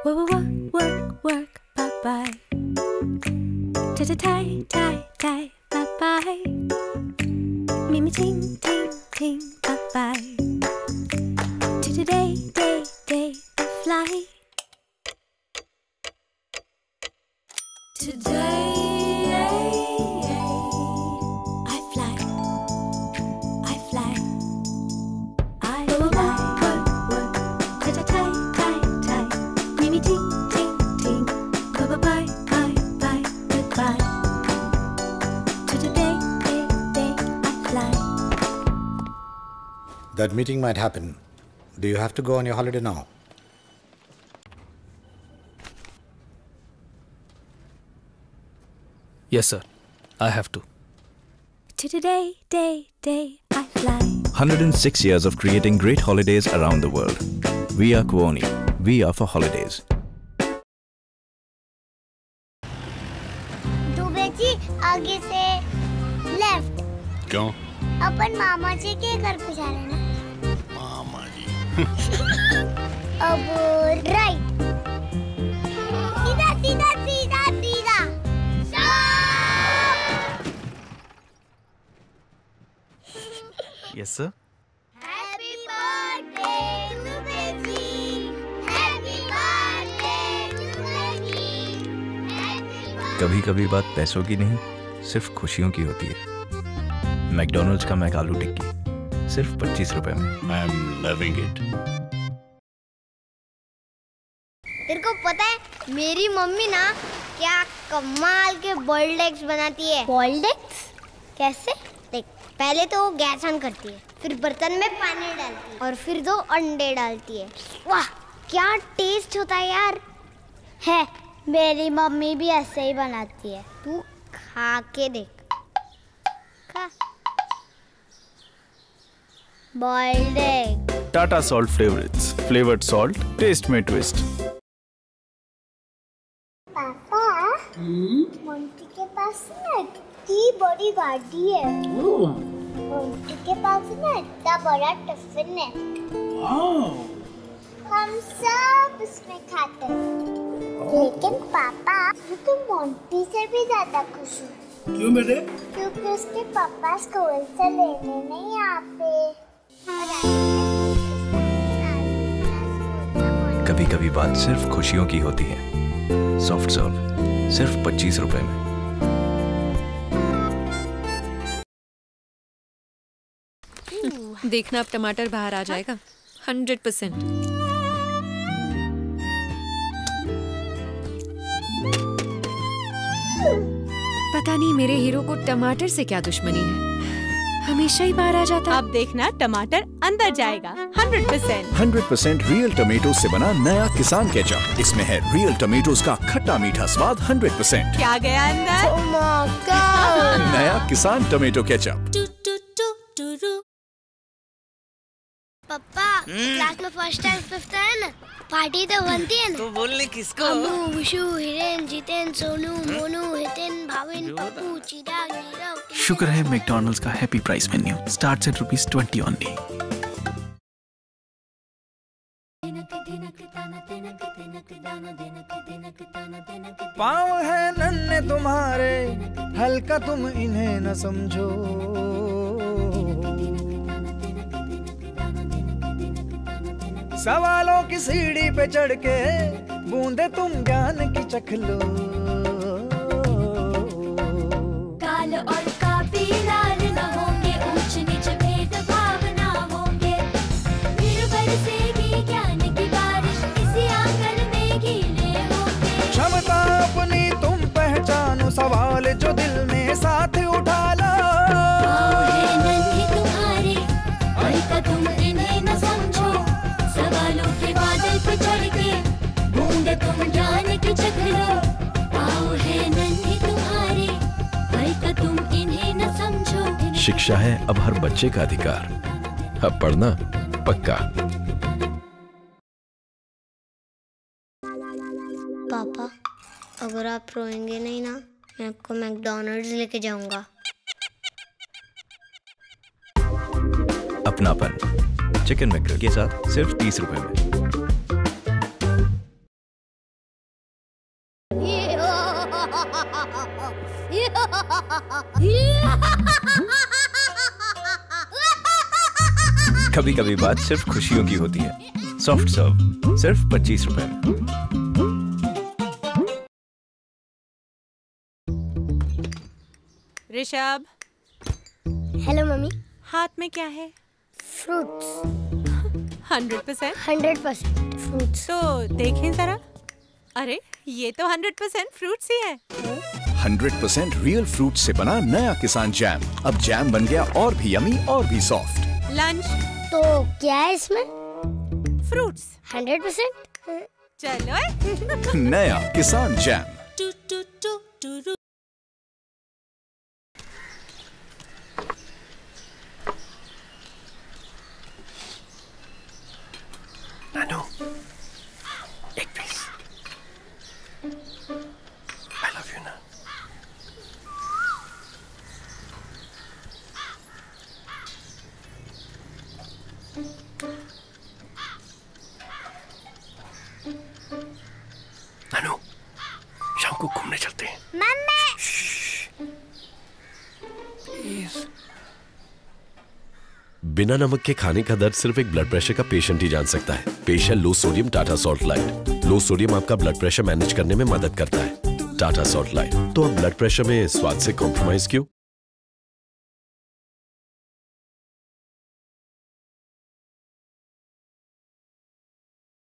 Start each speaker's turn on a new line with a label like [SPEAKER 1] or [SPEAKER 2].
[SPEAKER 1] Work, work, bye-bye. Ta-ta-tie, tie, tie, bye-bye. Mimi ting, ting, ting, bye-bye. To-today, day, day, I fly. Today, I fly. I fly. I fly. Work, work, ta-ta-tie, tie, tie. Mimi ting, ting, ting. Bye-bye, bye, bye, goodbye. To-today, day, day, I fly.
[SPEAKER 2] That meeting might happen. Do you have to go on your holiday now?
[SPEAKER 3] Yes, sir. I have to.
[SPEAKER 1] To-today, day, day, I fly.
[SPEAKER 4] 106 years of creating great holidays around the world. We are Kuoni. We are for holidays.
[SPEAKER 5] Dubey ji आगे से left.
[SPEAKER 6] क्यों?
[SPEAKER 5] अपन मामा जी के घर पे जा रहे हैं ना?
[SPEAKER 6] मामा जी।
[SPEAKER 5] अब राइट। सीधा सीधा सीधा सीधा।
[SPEAKER 3] Yes, sir.
[SPEAKER 5] Happy birthday Dubey ji. Happy birthday Dubey ji.
[SPEAKER 4] कभी कभी बात पैसों की नहीं, सिर्फ खुशियों की होती है। मैकडॉनल्ड्स का मैक आलू टिक्की सिर्फ 25 रुपए में।
[SPEAKER 6] I am loving it.
[SPEAKER 5] तेरे को पता है मेरी मम्मी ना क्या कमाल के बॉइल्ड एग्स बनाती है। बॉइल्ड एग्स कैसे? देख, पहले तो वो गैस ऑन करती है, फिर बर्तन में पानी डालती है और फिर 2 अंडे डालती है। वाह क्या टेस्ट होता है यार। है मेरी मम्मी भी ऐसे ही बनाती है, तू खा के देख। खा boiled egg.
[SPEAKER 3] Tata Salt Favorites. Flavored salt. Taste में twist.
[SPEAKER 5] पापा, मोंटी के पास ना इतनी बड़ी गाड़ी है। मोंटी के पास ना इतना बड़ा टिफिन है। हम सब इसमें खाते हैं। लेकिन पापा, मैं तो मोंटी से भी ज्यादा खुश हूँ।
[SPEAKER 6] क्यों बेटे?
[SPEAKER 5] क्योंकि उसके पापा स्कूल से लेने नहीं आते।
[SPEAKER 4] कभी कभी बात सिर्फ खुशियों की होती है। सॉफ्ट सर्व सिर्फ 25 रुपए में।
[SPEAKER 7] देखना अब टमाटर बाहर आ जाएगा 100%। पता नहीं मेरे हीरो को टमाटर से क्या दुश्मनी है, हमेशा ही बाहर आ जाता है।
[SPEAKER 8] अब देखना टमाटर अंदर जाएगा 100%।
[SPEAKER 9] 100% रियल टमेटो से बना नया किसान केचप। इसमें है रियल टमेटोज का खट्टा मीठा स्वाद 100%।
[SPEAKER 8] क्या गया अंदर?
[SPEAKER 9] नया किसान टमेटो केचप।
[SPEAKER 5] पापा, क्लास में फर्स्ट टाइम 5th है ना, पार्टी तो बनती है ना।
[SPEAKER 10] तो बोलने किसको?
[SPEAKER 5] अनु, विशु, हिरेन, जितेन, सोनू, मोनू, हितेन, भाविन, पप्पू, चिराग, नीरव।
[SPEAKER 3] शुक्र है मैकडॉनल्ड्स का happy price menu starts at ₹20 only.
[SPEAKER 11] पाँव है नन्हे तुम्हारे, हल्का तुम इन्हें न समझो। सवालों की सीढ़ी पे चढ़ के बूंदे तुम ज्ञान की चख लो।
[SPEAKER 1] काल और काफी लाल न होंगे, ऊंच नीच भेद भाव न होंगे। फिर बरसेगी ज्ञान की बारिश, इसी आंगन में गीले होंगे।
[SPEAKER 11] क्षमता अपनी तुम पहचानो, सवाल जो दिल में साथ उठा लो।
[SPEAKER 1] तुम्हारे और तुम इन्हें न समझो, सवालों के बादल पे चढ़ के बूंदे तुम ज्ञान की चख लो। आओ है नन्हे तुम्हारे, और तुम इन्हें न समझो।
[SPEAKER 4] शिक्षा है अब हर बच्चे का अधिकार। अब पढ़ना पक्का।
[SPEAKER 5] पापा, अगर आप रोएंगे नहीं ना, मैं आपको मैकडॉनल्ड्स लेके जाऊंगा।
[SPEAKER 4] अपनापन चिकन मैकग्रिल के साथ सिर्फ 30 रुपए में। कभी कभी बात सिर्फ खुशियों की होती है। सॉफ्ट सर्व सिर्फ 25 रुपए में।
[SPEAKER 8] Rishabh,
[SPEAKER 5] hello mummy.
[SPEAKER 8] हाथ में क्या है?
[SPEAKER 5] फ्रूट्स।
[SPEAKER 8] 100%?
[SPEAKER 5] 100% फ्रूट्स।
[SPEAKER 8] तो देखें जरा। अरे ये तो 100% फ्रूट्स ही है।
[SPEAKER 9] 100% रियल फ्रूट से बना नया किसान जैम। अब जैम बन गया और भी यमी और भी सॉफ्ट।
[SPEAKER 8] लंच।
[SPEAKER 5] तो क्या है इसमें?
[SPEAKER 8] फ्रूट्स।
[SPEAKER 5] 100%?
[SPEAKER 8] चलो।
[SPEAKER 9] नया किसान जैम।
[SPEAKER 6] नानू, एक पीस। I love you ना। नानू, शाम को घूमने चलते हैं। बिना नमक के खाने का दर्द सिर्फ एक ब्लड प्रेशर का पेशेंट ही जान सकता है। Patient low sodium Tata salt lite. Low sodium आपका ब्लड प्रेशर मैनेज करने में मदद करता है। Tata salt lite. तो अब ब्लड प्रेशर में स्वाद से कॉम्प्रोमाइज क्यों?